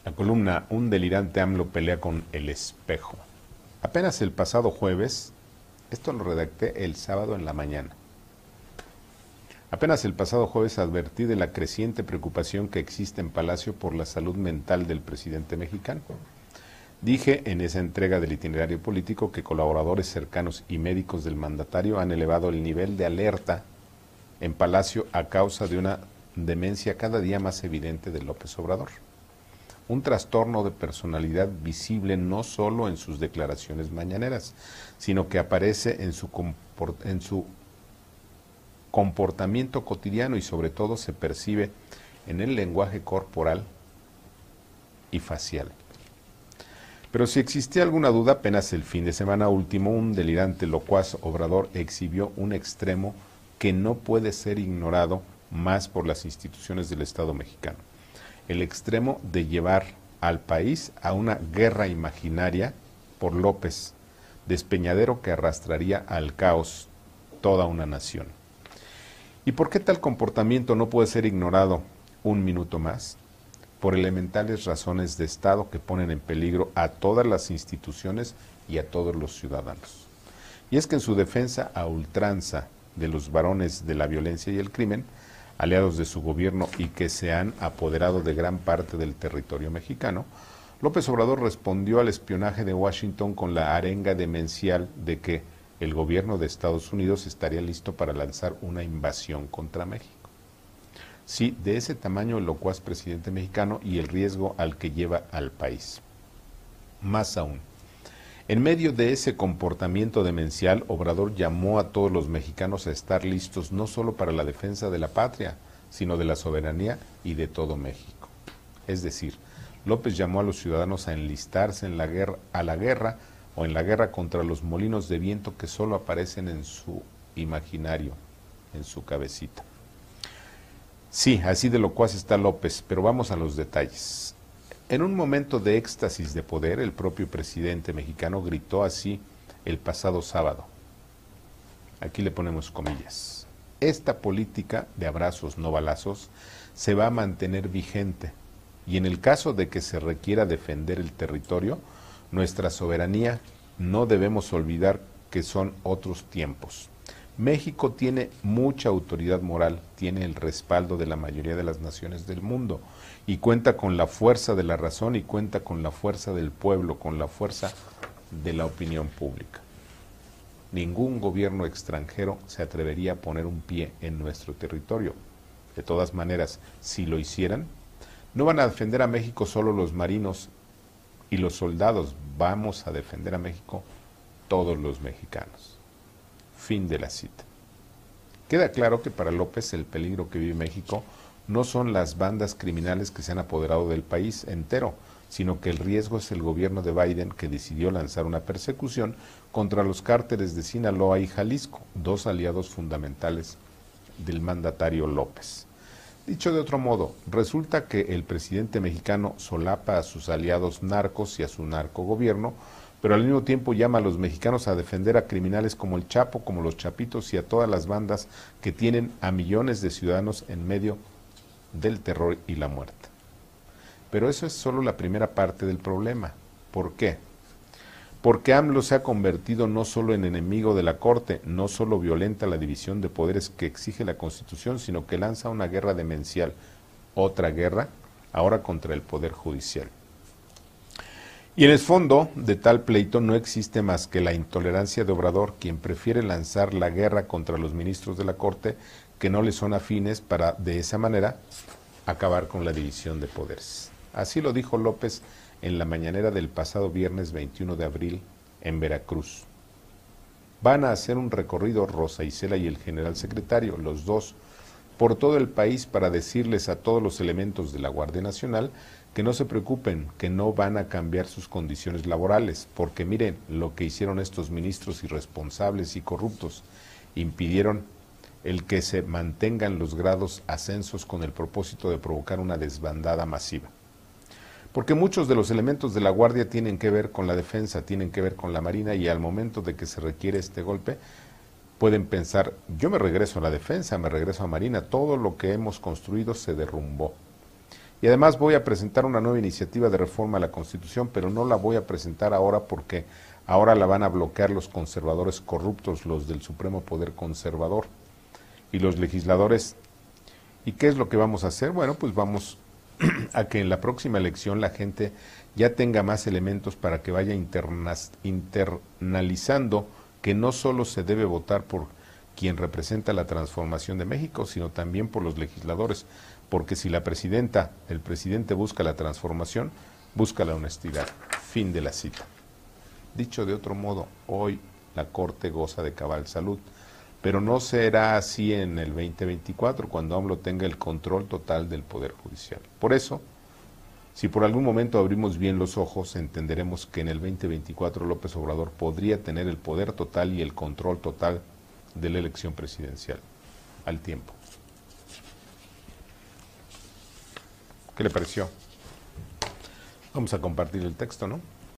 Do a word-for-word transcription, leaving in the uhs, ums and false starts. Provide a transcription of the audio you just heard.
La columna "Un delirante AMLO pelea con el espejo". Apenas el pasado jueves, esto lo redacté el sábado en la mañana. Apenas el pasado jueves advertí de la creciente preocupación que existe en Palacio por la salud mental del presidente mexicano. Dije en esa entrega del itinerario político que colaboradores cercanos y médicos del mandatario han elevado el nivel de alerta en Palacio a causa de una demencia cada día más evidente de López Obrador. Un trastorno de personalidad visible no solo en sus declaraciones mañaneras, sino que aparece en su, comport en su comportamiento cotidiano y sobre todo se percibe en el lenguaje corporal y facial. Pero si existía alguna duda, apenas el fin de semana último, un delirante locuaz Obrador exhibió un extremo que no puede ser ignorado más por las instituciones del Estado mexicano. El extremo de llevar al país a una guerra imaginaria por López, despeñadero que arrastraría al caos toda una nación. ¿Y por qué tal comportamiento no puede ser ignorado un minuto más? Por elementales razones de Estado que ponen en peligro a todas las instituciones y a todos los ciudadanos. Y es que en su defensa a ultranza de los varones de la violencia y el crimen, aliados de su gobierno y que se han apoderado de gran parte del territorio mexicano, López Obrador respondió al espionaje de Washington con la arenga demencial de que el gobierno de Estados Unidos estaría listo para lanzar una invasión contra México. Sí, de ese tamaño el locuaz presidente mexicano y el riesgo al que lleva al país. Más aún, en medio de ese comportamiento demencial, Obrador llamó a todos los mexicanos a estar listos no solo para la defensa de la patria, sino de la soberanía y de todo México. Es decir, López llamó a los ciudadanos a enlistarse en la guerra, a la guerra o en la guerra contra los molinos de viento que solo aparecen en su imaginario, en su cabecita. Sí, así de locuaz está López, pero vamos a los detalles. En un momento de éxtasis de poder, el propio presidente mexicano gritó así el pasado sábado. Aquí le ponemos comillas. Esta política de abrazos no balazos se va a mantener vigente y en el caso de que se requiera defender el territorio, nuestra soberanía, no debemos olvidar que son otros tiempos. México tiene mucha autoridad moral, tiene el respaldo de la mayoría de las naciones del mundo y cuenta con la fuerza de la razón y cuenta con la fuerza del pueblo, con la fuerza de la opinión pública. Ningún gobierno extranjero se atrevería a poner un pie en nuestro territorio. De todas maneras, si lo hicieran, no van a defender a México solo los marinos y los soldados, vamos a defender a México todos los mexicanos. Fin de la cita. Queda claro que para López el peligro que vive México no son las bandas criminales que se han apoderado del país entero, sino que el riesgo es el gobierno de Biden que decidió lanzar una persecución contra los cárteles de Sinaloa y Jalisco, dos aliados fundamentales del mandatario López. Dicho de otro modo, resulta que el presidente mexicano solapa a sus aliados narcos y a su narcogobierno, pero al mismo tiempo llama a los mexicanos a defender a criminales como el Chapo, como los Chapitos y a todas las bandas que tienen a millones de ciudadanos en medio del terror y la muerte. Pero eso es solo la primera parte del problema. ¿Por qué? Porque AMLO se ha convertido no solo en enemigo de la Corte, no solo violenta la división de poderes que exige la Constitución, sino que lanza una guerra demencial, otra guerra, ahora contra el Poder Judicial. Y en el fondo de tal pleito no existe más que la intolerancia de Obrador, quien prefiere lanzar la guerra contra los ministros de la Corte que no le son afines para, de esa manera, acabar con la división de poderes. Así lo dijo López en la mañanera del pasado viernes veintiuno de abril en Veracruz. Van a hacer un recorrido Rosa Isela y el general secretario, los dos, por todo el país para decirles a todos los elementos de la Guardia Nacional que no se preocupen, que no van a cambiar sus condiciones laborales, porque miren lo que hicieron estos ministros irresponsables y corruptos, impidieron el que se mantengan los grados ascensos con el propósito de provocar una desbandada masiva. Porque muchos de los elementos de la Guardia tienen que ver con la defensa, tienen que ver con la Marina y al momento de que se requiere este golpe, pueden pensar, yo me regreso a la defensa, me regreso a Marina, todo lo que hemos construido se derrumbó. Y además voy a presentar una nueva iniciativa de reforma a la Constitución, pero no la voy a presentar ahora porque ahora la van a bloquear los conservadores corruptos, los del Supremo Poder Conservador. Y los legisladores, ¿y qué es lo que vamos a hacer? Bueno, pues vamos a que en la próxima elección la gente ya tenga más elementos para que vaya internas, internalizando que no solo se debe votar por quien representa la transformación de México, sino también por los legisladores, porque si la presidenta, el presidente busca la transformación, busca la honestidad. Fin de la cita. Dicho de otro modo, hoy la Corte goza de cabal salud, pero no será así en el veinte veinticuatro, cuando AMLO tenga el control total del Poder Judicial. Por eso, si por algún momento abrimos bien los ojos, entenderemos que en el veinte veinticuatro López Obrador podría tener el poder total y el control total de la elección presidencial, al tiempo. ¿Qué le pareció? Vamos a compartir el texto, ¿no?